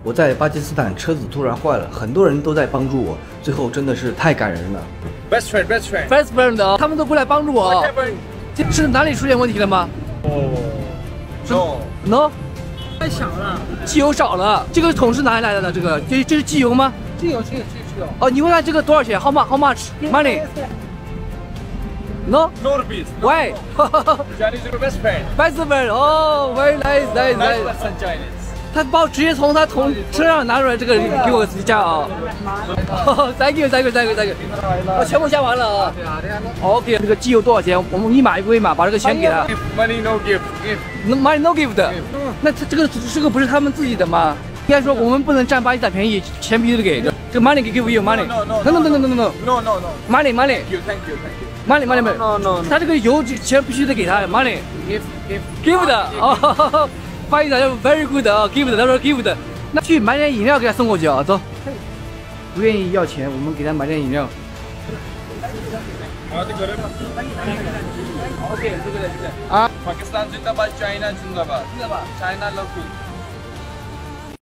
我在巴基斯坦车子突然坏了，很多人都在帮助我，最后真的是太感人了。 Best friend, best friend. Best friend， 他们都不来帮助我。这是哪里出现问题了吗？ 哦 ，No， 太小了， 机油少了。这个桶是哪里来的呢？这是机油吗？ 机油。 哦，你问他这个多少钱？How much money？ No No rupees. Why? Chinese are best friend. Best friend， 哦，very nice Nice person Chinese. 他把我直接从他车上拿出来这个给我加啊！Thank you。我全部加完了啊。OK， 这个机油多少钱？我们一码一个码，把这个钱给他。 Money no gift. Money no gift 的。那他这个不是他们自己的吗？应该说我们不能占巴基斯坦便宜，钱必须得给。这个 money give you money。No。Money。 Thank you. money。 No。 他这个油钱必须得给他 money。give 的哦。巴基斯坦就 very good 啊 ，give 的，他说 give 的，那去买点饮料给他送过去啊，走。不愿意要钱，我们给他买点饮料。OK， 这个啊。 Pakistan Zindabad, China Zindabad. China love you.